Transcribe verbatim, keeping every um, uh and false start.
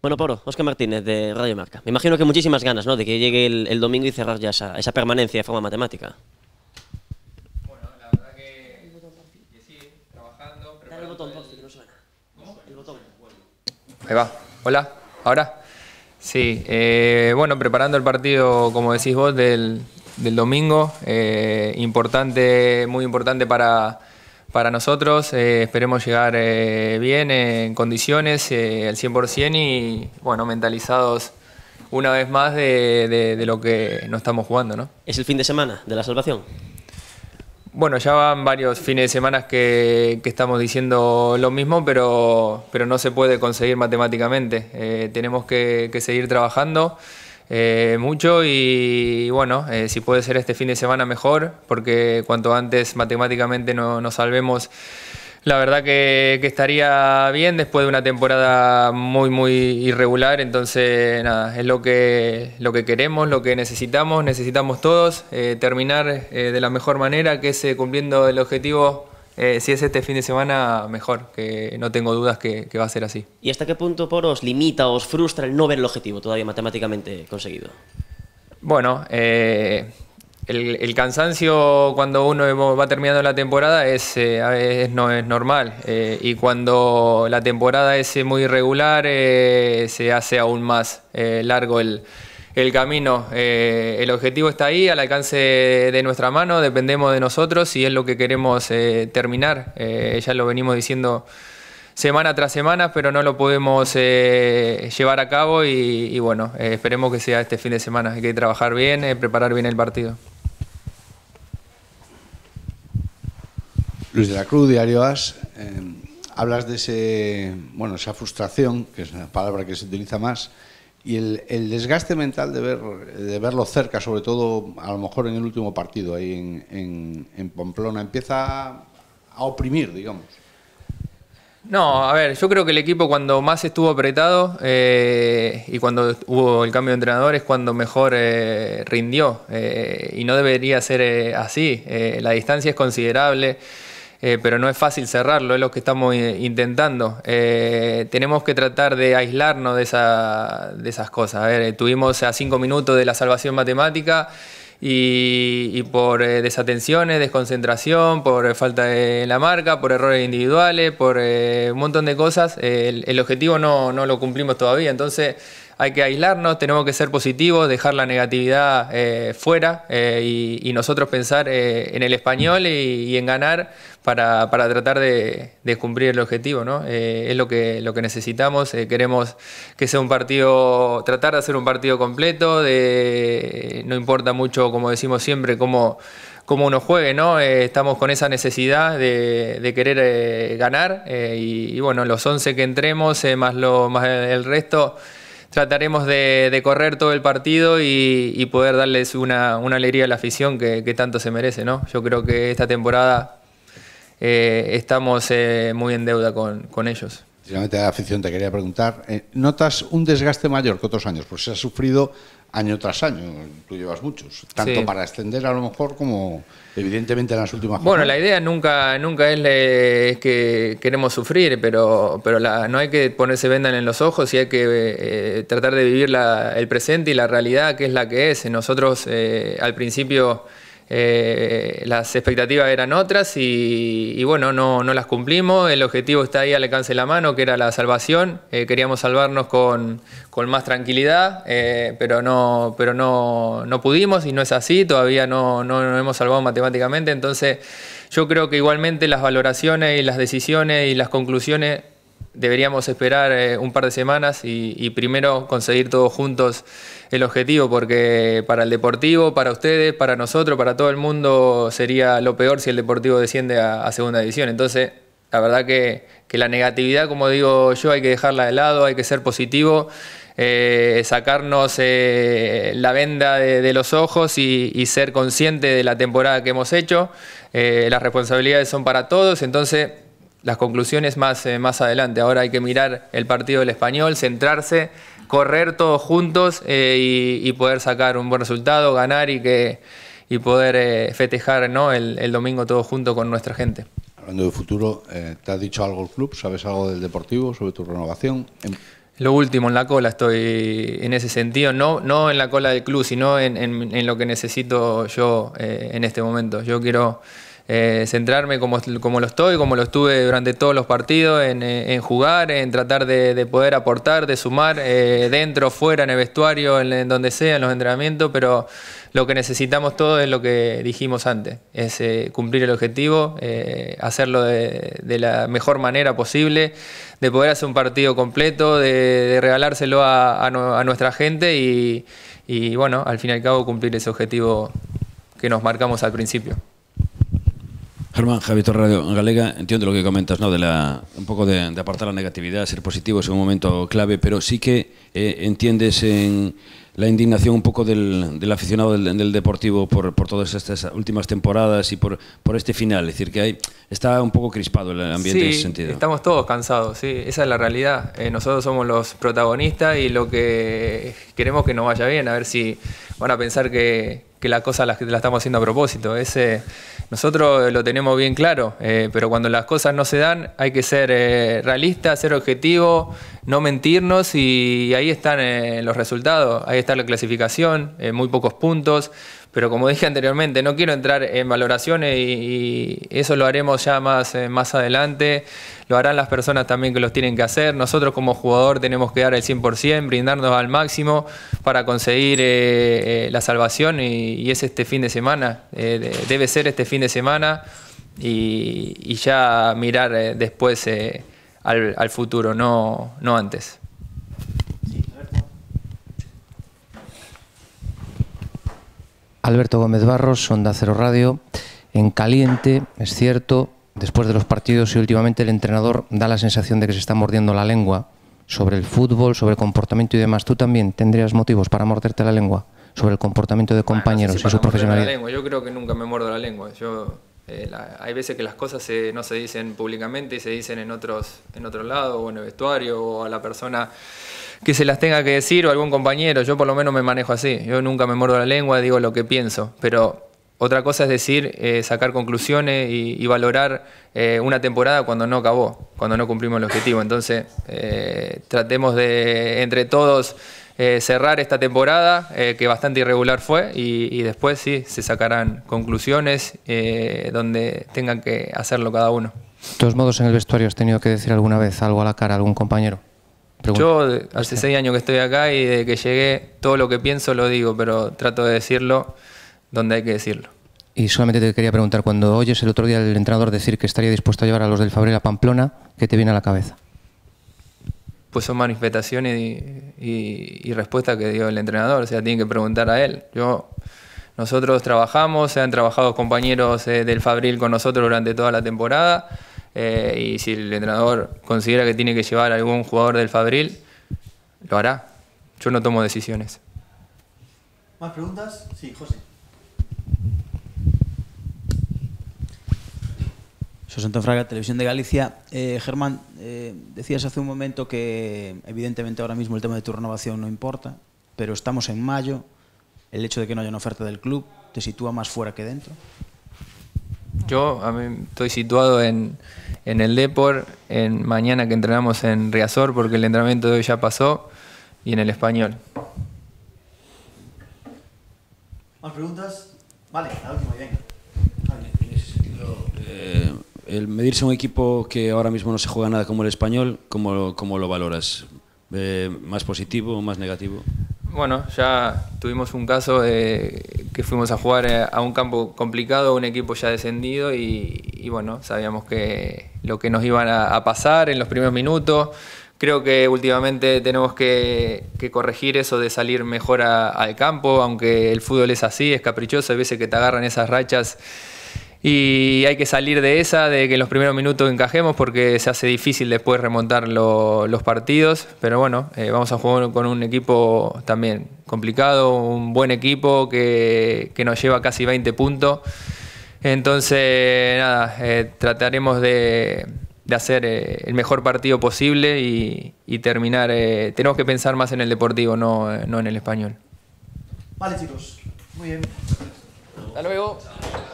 Bueno, Poro, Óscar Martínez de Radio Marca. Me imagino que muchísimas ganas, ¿no?, de que llegue el, el domingo y cerrar ya esa, esa permanencia de forma matemática. Bueno, la verdad que, que sí, trabajando. Dale el botón, Porfi, que no suena. ¿Cómo? El botón. Ahí va. Hola, ¿ahora? Sí, eh, bueno, preparando el partido, como decís vos, del, del domingo. Eh, importante, muy importante para... Para nosotros, eh, esperemos llegar eh, bien, eh, en condiciones, eh, al cien por cien y bueno, mentalizados una vez más de, de, de lo que nos estamos jugando, ¿no? ¿Es el fin de semana de la salvación? Bueno, ya van varios fines de semana que, que estamos diciendo lo mismo, pero, pero no se puede conseguir matemáticamente. Eh, tenemos que, que seguir trabajando. Eh, mucho y bueno, eh, si puede ser este fin de semana mejor, porque cuanto antes matemáticamente no, nos salvemos, la verdad que, que estaría bien después de una temporada muy muy irregular. Entonces nada, es lo que, lo que queremos, lo que necesitamos, necesitamos todos, eh, terminar eh, de la mejor manera, que es eh, cumpliendo el objetivo. Eh, si es este fin de semana, mejor, que no tengo dudas que, que va a ser así. ¿Y hasta qué punto, Poro, os limita o os frustra el no ver el objetivo todavía matemáticamente conseguido? Bueno, eh, el, el cansancio cuando uno va terminando la temporada es, eh, es, no, es normal, eh, y cuando la temporada es muy irregular eh, se hace aún más eh, largo el El camino. Eh, el objetivo está ahí, al alcance de nuestra mano, dependemos de nosotros y es lo que queremos eh, terminar. Eh, ya lo venimos diciendo semana tras semana, pero no lo podemos eh, llevar a cabo y, y bueno, eh, esperemos que sea este fin de semana. Hay que trabajar bien, eh, preparar bien el partido. Luis de la Cruz, Diario As. Eh, hablas de ese, bueno, esa frustración, que es una palabra que se utiliza más, y el, el desgaste mental de, ver, de verlo cerca, sobre todo a lo mejor en el último partido ahí en, en, en Pamplona, empieza a oprimir, digamos. No, a ver, yo creo que el equipo cuando más estuvo apretado eh, y cuando hubo el cambio de entrenador es cuando mejor eh, rindió, eh, y no debería ser eh, así. Eh, la distancia es considerable. Eh, pero no es fácil cerrarlo, es lo que estamos intentando. Eh, tenemos que tratar de aislarnos de, esa, de esas cosas. A ver, estuvimos a cinco minutos de la salvación matemática y, y por eh, desatenciones, desconcentración, por falta de la marca, por errores individuales, por eh, un montón de cosas, eh, el, el objetivo no, no lo cumplimos todavía. Entonces hay que aislarnos, tenemos que ser positivos, dejar la negatividad eh, fuera eh, y, y nosotros pensar eh, en el español y, y en ganar para, para tratar de, de cumplir el objetivo, ¿no? Eh, es lo que, lo que necesitamos. Eh, queremos que sea un partido, tratar de hacer un partido completo, de, no importa mucho, como decimos siempre, cómo, cómo uno juegue, ¿no? Eh, estamos con esa necesidad de, de querer eh, ganar eh, y, y bueno, los once que entremos, eh, más, lo, más el resto, trataremos de, de correr todo el partido y, y poder darles una, una alegría a la afición que, que tanto se merece, ¿no? Yo creo que esta temporada eh, estamos eh, muy en deuda con, con ellos. Precisamente a la afición te quería preguntar, eh, ¿notas un desgaste mayor que otros años? Pues se ha sufrido año tras año, tú llevas muchos, tanto sí, para ascender a lo mejor como evidentemente en las últimas Bueno, jornadas. La idea nunca, nunca es, le, es que queremos sufrir, pero, pero la, no hay que ponerse vendas en los ojos y hay que eh, tratar de vivir la, el presente y la realidad que es la que es. Nosotros eh, al principio eh, las expectativas eran otras y, y bueno, no, no las cumplimos. El objetivo está ahí al alcance de la mano, que era la salvación. Eh, queríamos salvarnos con, con más tranquilidad, eh, pero, no, pero no, no pudimos y no es así. Todavía no, no nos hemos salvado matemáticamente. Entonces yo creo que igualmente las valoraciones y las decisiones y las conclusiones deberíamos esperar eh, un par de semanas y, y primero conseguir todos juntos el objetivo, porque para el Deportivo, para ustedes, para nosotros, para todo el mundo sería lo peor si el Deportivo desciende a, a segunda división. Entonces, la verdad que, que la negatividad, como digo yo, hay que dejarla de lado, hay que ser positivo, eh, sacarnos eh, la venda de, de los ojos y, y ser consciente de la temporada que hemos hecho. Eh, las responsabilidades son para todos, entonces las conclusiones más, eh, más adelante. Ahora hay que mirar el partido del Español, centrarse, correr todos juntos eh, y, y poder sacar un buen resultado, ganar y, que, y poder eh, festejar, ¿no?, el, el domingo todos juntos con nuestra gente. Hablando de futuro, eh, ¿te ha dicho algo el club? ¿Sabes algo del Deportivo sobre tu renovación? En... Lo último, en la cola estoy en ese sentido, no, no en la cola del club, sino en, en, en lo que necesito yo eh, en este momento. Yo quiero eh, centrarme como, como lo estoy, como lo estuve durante todos los partidos, en, en jugar, en tratar de, de poder aportar, de sumar, eh, dentro, fuera, en el vestuario, en, en donde sea, en los entrenamientos, pero lo que necesitamos todos es lo que dijimos antes, es eh, cumplir el objetivo, eh, hacerlo de, de la mejor manera posible, de poder hacer un partido completo, de, de regalárselo a, a, no, a nuestra gente y, y, bueno, al fin y al cabo cumplir ese objetivo que nos marcamos al principio. Germán, Javi Radio Galega, entiendo lo que comentas, ¿no? De la, un poco de, de apartar la negatividad, ser positivos en un momento clave, pero sí que eh, entiendes en la indignación un poco del, del aficionado del, del Deportivo por, por todas estas últimas temporadas y por, por este final. Es decir, que hay, está un poco crispado el ambiente sí, en ese sentido. Estamos todos cansados, sí, esa es la realidad. Eh, nosotros somos los protagonistas y lo que queremos que nos vaya bien, a ver si van a pensar que, que la cosa la, la estamos haciendo a propósito. Ese, nosotros lo tenemos bien claro, eh, pero cuando las cosas no se dan hay que ser eh, realistas, ser objetivos, no mentirnos y ahí están eh, los resultados, ahí está la clasificación, eh, muy pocos puntos, pero como dije anteriormente, no quiero entrar en valoraciones y, y eso lo haremos ya más, eh, más adelante, lo harán las personas también que los tienen que hacer, nosotros como jugador tenemos que dar el cien por ciento, brindarnos al máximo para conseguir eh, eh, la salvación y, y es este fin de semana, eh, debe ser este fin de semana y, y ya mirar eh, después eh, al, al futuro, no, no antes. Alberto Gómez Barros, Onda Cero Radio. En caliente, es cierto, después de los partidos y últimamente el entrenador da la sensación de que se está mordiendo la lengua sobre el fútbol, sobre el comportamiento y demás. ¿Tú también tendrías motivos para morderte la lengua sobre el comportamiento de compañeros bueno, no sé si y su profesionalidad? Yo creo que nunca me muerdo la lengua. Yo, eh, la, hay veces que las cosas se, no se dicen públicamente y se dicen en otros, en otro lado, o en el vestuario, o a la persona que se las tenga que decir, o algún compañero. Yo por lo menos me manejo así. Yo nunca me muerdo la lengua, digo lo que pienso. Pero otra cosa es decir, eh, sacar conclusiones y, y valorar eh, una temporada cuando no acabó, cuando no cumplimos el objetivo. Entonces, eh, tratemos de, entre todos, eh, cerrar esta temporada, eh, que bastante irregular fue, y, y después sí, se sacarán conclusiones eh, donde tengan que hacerlo cada uno. De todos modos, en el vestuario has tenido que decir alguna vez algo a la cara a algún compañero. Pregunta. Yo hace seis años que estoy acá y desde que llegué todo lo que pienso lo digo, pero trato de decirlo donde hay que decirlo. Y solamente te quería preguntar, cuando oyes el otro día el entrenador decir que estaría dispuesto a llevar a los del Fabril a Pamplona, ¿qué te viene a la cabeza? Pues son manifestaciones y, y, y respuestas que dio el entrenador, o sea, tienen que preguntar a él. Yo, nosotros trabajamos, se han trabajado compañeros eh, del Fabril con nosotros durante toda la temporada, eh, y si el entrenador considera que tiene que llevar a algún jugador del Fabril, lo hará. Yo no tomo decisiones. ¿Más preguntas? Sí, José. José Fraga, Televisión de Galicia. Eh, Germán, eh, decías hace un momento que evidentemente ahora mismo el tema de tu renovación no importa, pero estamos en mayo, el hecho de que no haya una oferta del club te sitúa más fuera que dentro. Yo a mí estoy situado en, en el Depor, en mañana que entrenamos en Riazor porque el entrenamiento de hoy ya pasó, y en el Español. ¿Más preguntas? Vale, la última, venga. Vale. En ese sentido, eh, el medirse a un equipo que ahora mismo no se juega nada como el Español, ¿cómo, cómo lo valoras? Eh, ¿Más positivo o más negativo? Bueno, ya tuvimos un caso de que fuimos a jugar a un campo complicado, un equipo ya descendido y, y bueno, sabíamos que lo que nos iban a, a pasar en los primeros minutos. Creo que últimamente tenemos que, que corregir eso de salir mejor a, al campo, aunque el fútbol es así, es caprichoso, hay veces que te agarran esas rachas y hay que salir de esa, de que en los primeros minutos encajemos porque se hace difícil después remontar lo, los partidos, pero bueno, eh, vamos a jugar con un equipo también complicado, un buen equipo que, que nos lleva casi veinte puntos, entonces nada, eh, trataremos de... de hacer eh, el mejor partido posible y, y terminar. Eh, tenemos que pensar más en el Deportivo, no, no en el Español. Vale, chicos. Muy bien. Hasta luego.